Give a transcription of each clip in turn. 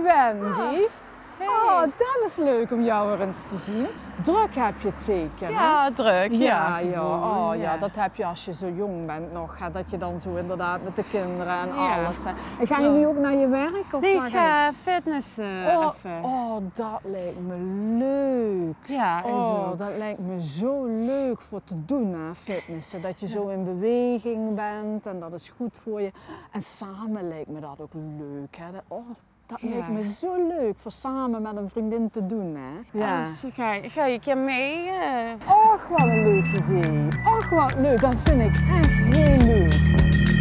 Wendy. Hey. Oh, dat is leuk om jou weer eens te zien. Druk heb je het zeker, hè? Ja, druk. Ja, ja. Oh, ja, ja. dat heb je als je zo jong bent nog. Hè? Dat je dan zo inderdaad met de kinderen en Ja. alles. Hè? En gaan jullie ook naar je werk? Of Nee, waar ik ga je- ga fitnessen even. Oh, dat lijkt me leuk. Ja, is Oh, ook. dat lijkt me zo leuk voor te doen, hè, fitnessen. Dat je zo in beweging bent en dat is goed voor je. En samen lijkt me dat ook leuk, hè. Dat Ja. lijkt me zo leuk voor samen met een vriendin te doen, hè. Ja. Dus ga je een keer mee? Och, wat een leuk idee. Och, wat leuk. Dat vind ik echt heel leuk.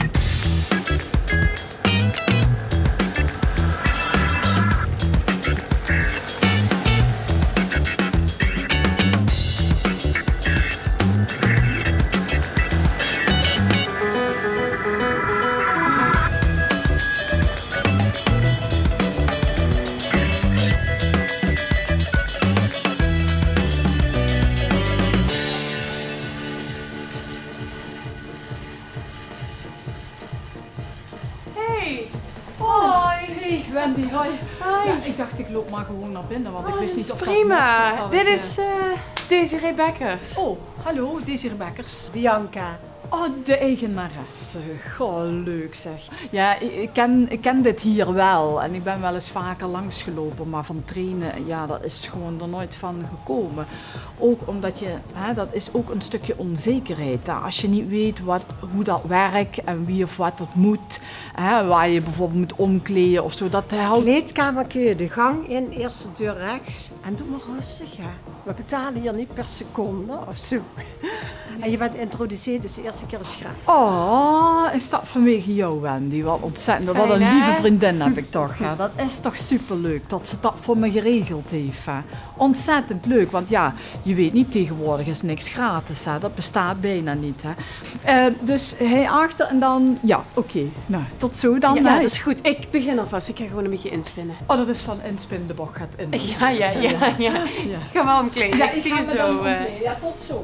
Hey! Hoi! Hey Wendy, hoi. Hoi. Ja, ik dacht ik loop maar gewoon naar binnen, want ik wist niet of dat Prima! mocht of dat Dit ik, is Desiree Bekkers. Oh, hallo, Desiree Bekkers. Bianca. Oh, de eigenaresse. Goh, leuk zeg. Ja, ik ken dit hier wel en ik ben wel eens vaker langsgelopen, maar van trainen, ja, dat is gewoon er nooit van gekomen. Ook omdat je, hè, dat is ook een stukje onzekerheid. Hè. Als je niet weet hoe dat werkt en wie of wat dat moet, hè, waar je bijvoorbeeld moet omkleden of zo, dat houdt... Kleedkamer kun je de gang in, eerste deur rechts. En doe maar rustig, hè. We betalen hier niet per seconde of zo. En je bent introduceerd, dus de eerste keer is gratis. Oh, is dat vanwege jou, Wendy? Wat ontzettend. Wat een Fijn, hè? lieve vriendin heb ik toch. Hè? Dat is toch superleuk dat ze dat voor me geregeld heeft. Hè? Ontzettend leuk, want ja, je weet niet, tegenwoordig is niks gratis. Hè? Dat bestaat bijna niet. Hè? Dus hij achter en dan, ja, oké. Nou, tot zo dan. Ja, hè? dat is goed. Ik begin alvast. Ik ga gewoon een beetje inspinnen. Oh, dat is van inspin, de bocht gaat in. Ja. Ik ga wel omkleden. Ja, ik zie ga je me zo. dan omkleden. Ja, tot zo.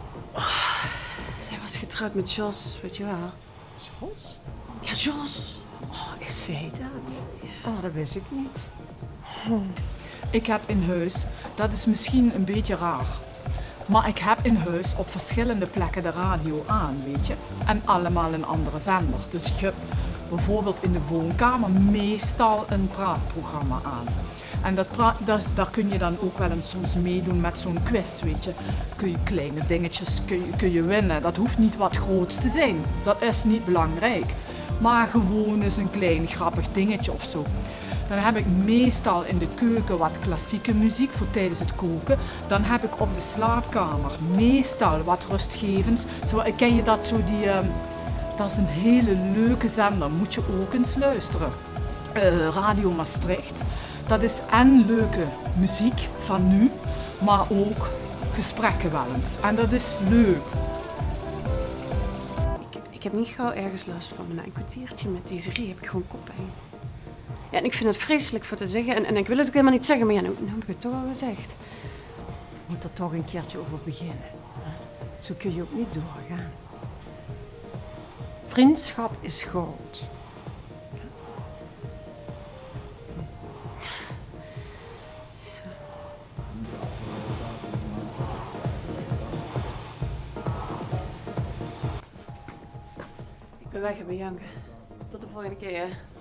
Zij was getrouwd met Jos, weet je wel. Jos? Ja, Jos. Oh, is zij dat? Oh, dat wist ik niet. Ik heb in huis, dat is misschien een beetje raar, maar ik heb in huis op verschillende plekken de radio aan, weet je. En allemaal een andere zender. Dus ik heb bijvoorbeeld in de woonkamer meestal een praatprogramma aan. En daar kun je dan ook wel eens soms meedoen met zo'n quiz, weet je. Kun je kleine dingetjes kun je winnen. Dat hoeft niet wat groots te zijn. Dat is niet belangrijk. Maar gewoon eens een klein grappig dingetje of zo. Dan heb ik meestal in de keuken wat klassieke muziek voor tijdens het koken. Dan heb ik op de slaapkamer meestal wat rustgevends. Zo, ken je dat zo dat is een hele leuke zender, moet je ook eens luisteren. Radio Maastricht. Dat is en leuke muziek van nu, maar ook gesprekken wel eens. En dat is leuk. Ik heb niet gauw ergens last van, maar na een kwartiertje met Desiree heb ik gewoon koppijn. Ja, en ik vind het vreselijk voor te zeggen en ik wil het ook helemaal niet zeggen, maar ja, nou heb ik het toch al gezegd. Je moet er toch een keertje over beginnen. Zo kun je ook niet doorgaan. Vriendschap is goud. Ik ben weg, Bianca. Tot de volgende keer.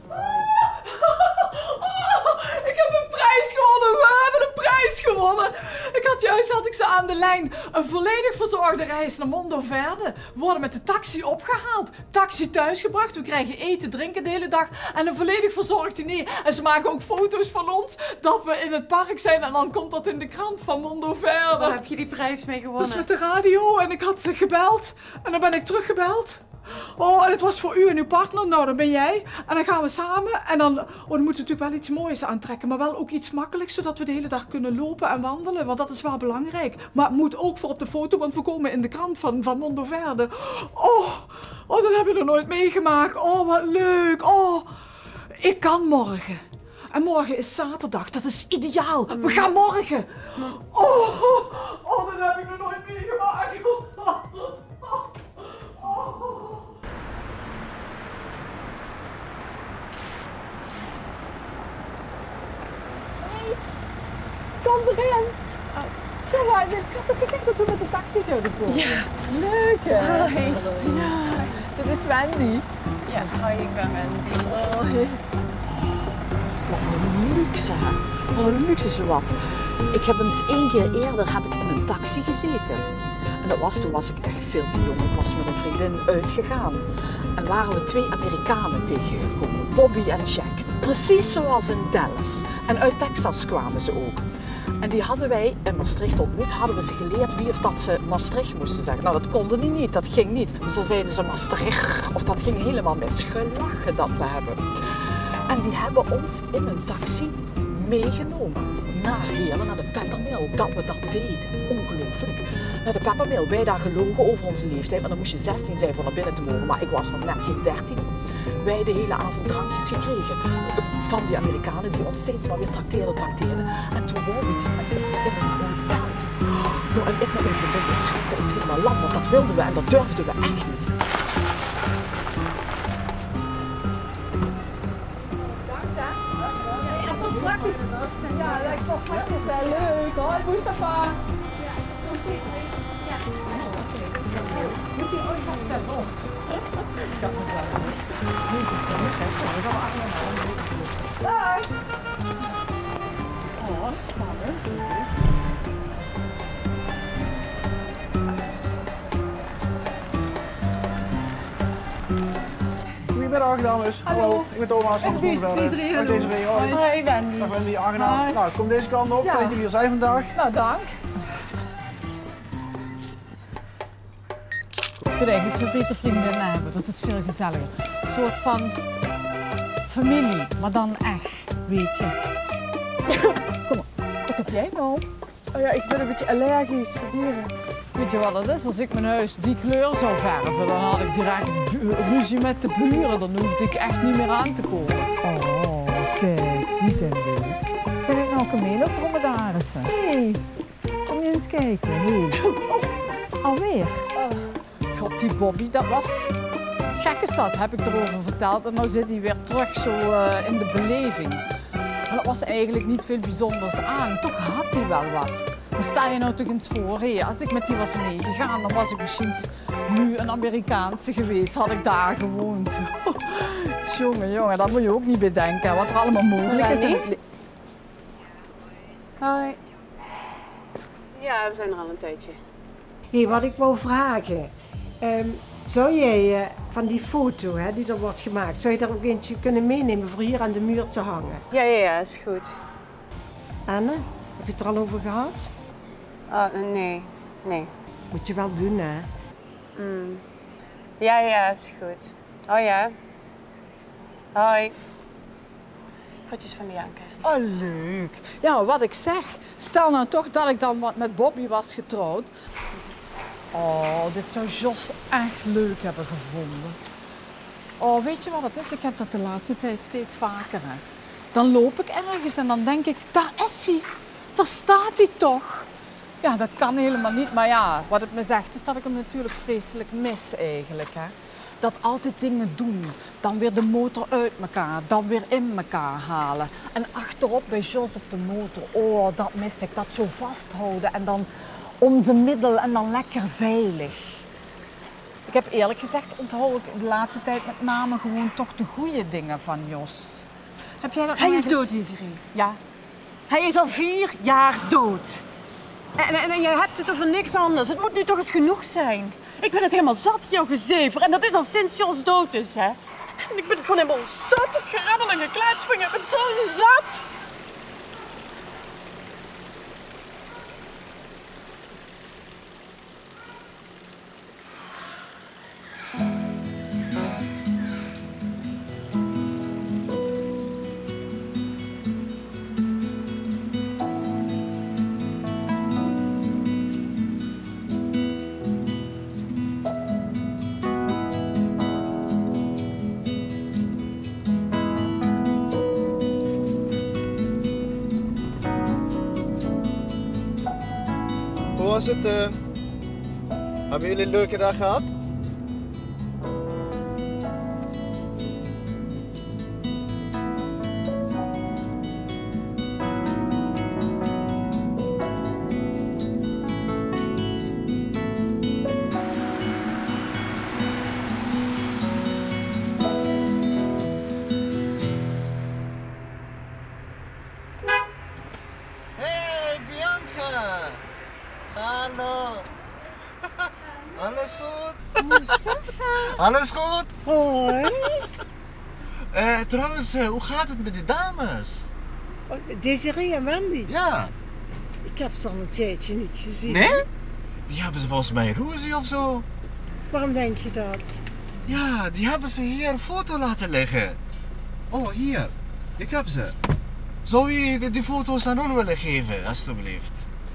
Ik heb een prijs gewonnen, we hebben een prijs gewonnen. Had ik ze aan de lijn. Een volledig verzorgde reis naar Mondoverde. We worden met de taxi opgehaald. Taxi thuisgebracht. We krijgen eten, drinken de hele dag. En een volledig verzorgd diner. En ze maken ook foto's van ons dat we in het park zijn. En dan komt dat in de krant van Mondoverde. Waar heb je die prijs mee gewonnen? Dat is met de radio. En ik had gebeld. En dan ben ik teruggebeld. Oh, en het was voor u en uw partner. Nou, dan ben jij. En dan gaan we samen. En dan moeten we natuurlijk wel iets moois aantrekken. Maar wel ook iets makkelijks, zodat we de hele dag kunnen lopen en wandelen. Want dat is wel belangrijk. Maar het moet ook voor op de foto, want we komen in de krant van Mondoverde. Oh, dat hebben we nog nooit meegemaakt. Oh, wat leuk. Oh, ik kan morgen. En morgen is zaterdag. Dat is ideaal. We gaan morgen. Oh, dat heb ik nog nooit meegemaakt. stond erin. Ja, maar ik had toch gezegd dat we met de taxi zouden komen? Ja. Leuk hè? Hoi. Ja, dit is Wendy. Ja, hoi, ik ben Wendy. Wat een luxe, hè? Wat een luxe zowat. Ik heb eens 1 keer eerder in een taxi gezeten. En toen was ik echt veel te jong. Ik was met een vriendin uitgegaan. En waren we 2 Amerikanen tegengekomen. Bobby en Jack. Precies zoals in Dallas. En uit Texas kwamen ze ook. En die hadden wij in Maastricht ontmoet, hadden we ze geleerd wie of dat ze Maastricht moesten zeggen. Nou, dat konden die niet, dat ging niet. Dus dan zeiden ze Maastricht, of dat ging helemaal mis. Gelachen dat we hebben. En die hebben ons in een taxi meegenomen naar Heerlen, naar de Peppermill, dat we dat deden. Ongelooflijk. Naar de Peppermill, wij daar gelogen over onze leeftijd, maar dan moest je 16 zijn voor naar binnen te mogen, maar ik was nog net geen 13. Wij de hele avond drankjes gekregen van die Amerikanen die ons steeds maar weer trakteerden. En toen wou die met ons in een hotel. Nou, en ik met mijn vriendin schrokken ons helemaal lam, want dat wilden we en dat durfden we echt niet. Ja, lijkt wel fijn. Leuk. Hoi, Mustafa. Moet je ooit nog zetten? Dag. Oh, spannend. Goedemiddag dames. Hallo, ik ben Thomas van de Desiree. Hoi Desiree. Hoi Wendy. Dag Wendy, aangenaam. Hoi. Nou, kom deze kant op. Ja. Fijn dat jullie hier zijn vandaag. Nou, dank. Ik vind eigenlijk veel beter vriendinnen hebben, dat is veel gezelliger. Een soort van familie, maar dan echt, weet je. Kom op, wat heb jij nou? Oh ja, ik ben een beetje allergisch voor dieren. Weet je wat het is? Als ik mijn huis die kleur zou verven, dan had ik direct ruzie met de buren. Dan hoefde ik echt niet meer aan te komen. Oh, kijk, die zijn leuk. Zijn het nou kamelen of dromedarissen? Hé, kom je eens kijken. Hey. Oh, alweer? God, die Bobby, dat was... Gek is dat, heb ik erover verteld. En nu zit hij weer terug zo in de beleving. Maar dat was eigenlijk niet veel bijzonders aan. Toch had hij wel wat. Maar sta je nou toch eens voor, als ik met die was meegegaan, dan was ik misschien nu een Amerikaanse geweest, had ik daar gewoond. Jongen, dat moet je ook niet bedenken, wat er allemaal mogelijk is in het leven. Hoi. Ja, we zijn er al een tijdje. Hé, wat ik wou vragen. Zou jij van die foto die er wordt gemaakt, zou je er ook eentje kunnen meenemen voor hier aan de muur te hangen? Ja, is goed. Anne, heb je het er al over gehad? Oh, nee. Moet je wel doen, hè? Ja, is goed. Oh ja. Hoi. Groetjes van Bianca. Oh, leuk. Ja, maar wat ik zeg, stel nou toch dat ik dan wat met Bobby was getrouwd. Oh, dit zou Jos echt leuk hebben gevonden. Oh, weet je wat het is? Ik heb dat de laatste tijd steeds vaker. Hè. Dan loop ik ergens en dan denk ik, daar is hij. Daar staat hij toch. Ja, dat kan helemaal niet. Maar ja, wat het me zegt is dat ik hem natuurlijk vreselijk mis eigenlijk. Hè. Dat altijd dingen doen. Dan weer de motor uit elkaar, dan weer in elkaar halen. En achterop bij Jos op de motor, oh, dat mis ik. Dat zo vasthouden en dan onze middel en dan lekker veilig. Ik heb eerlijk gezegd onthoud ik de laatste tijd met name gewoon toch de goede dingen van Jos. Heb jij dat Hij nou is eigenlijk- dood, Desiree. Ja. Hij is al 4 jaar dood. En jij hebt het over niks anders. Het moet nu toch eens genoeg zijn. Ik ben het helemaal zat, jouw gezever. En dat is al sinds Jos dood is, hè. En ik ben het gewoon helemaal zat, het gerammel en geklaats van je. Ik ben zo zat. Hoe was het? Hebben jullie een leuke dag gehad? Alles goed? Hoi. Trouwens, hoe gaat het met die dames? Oh, Desiree en Wendy. Ja. Ik heb ze al een tijdje niet gezien. Nee? Die hebben ze volgens mij ruzie of zo. Waarom denk je dat? Ja, die hebben ze hier een foto laten liggen. Oh, hier. Ik heb ze. Zou je die foto's aan ons willen geven, alstublieft?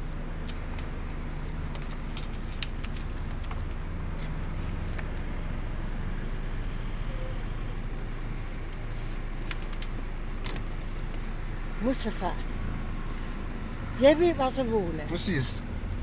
Mustafa, jij weet waar ze wonen. Precies.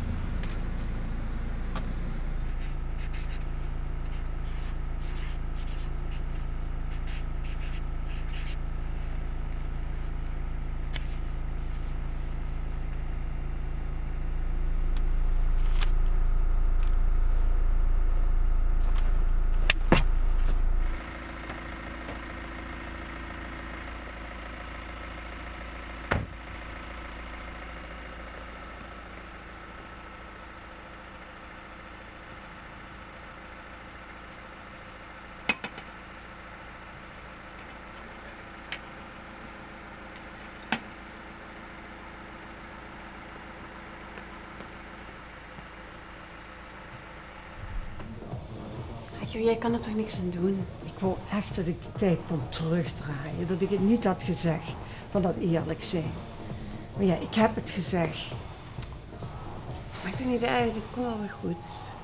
Joh, jij kan er toch niks aan doen? Ik wou echt dat ik de tijd kon terugdraaien. Dat ik het niet had gezegd. Van dat eerlijk zijn. Maar ja, ik heb het gezegd. Maakt toch niet uit, het komt wel weer goed.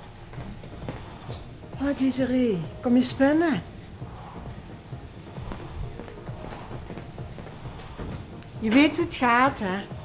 Oh, Desiree, kom je spinnen? Je weet hoe het gaat, hè?